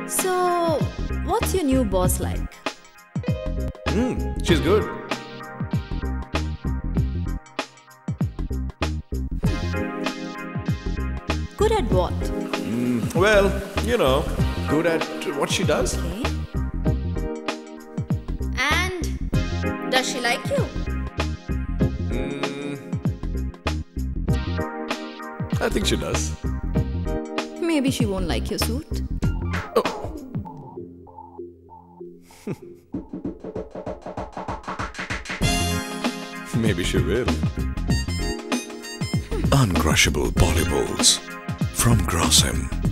So, what's your new boss like? She's good. Good at what? Well, good at what she does. Okay. And does she like you? I think she does. Maybe she won't like your suit. Maybe she will. Uncrushable Polyballs from Grasim.